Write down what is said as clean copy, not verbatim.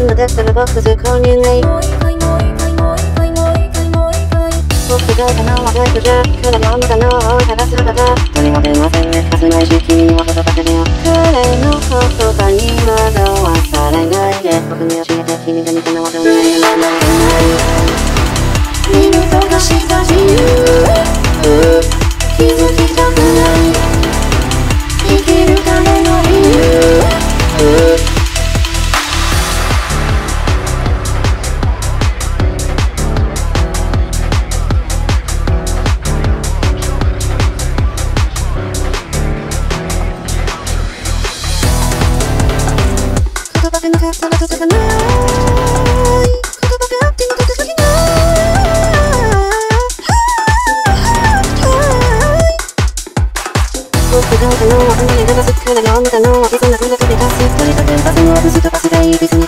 んのだったらボックス購入ね。僕がいたのはバイクじゃ、彼の無駄のを探す肌だ。誰も出ませんね、かすないし君には言葉でよ。彼の言葉に惑わされないで、僕に教えて君が見たのはどんな夢なのかない。見逃した自由、気づきたくない生きるための理由。言葉でなかったら続かない。言葉があっても続きない。僕がいたのは離れ流すから読んだのはそんな風だけで出す。取り立てるバスのブスとバスがいいですね。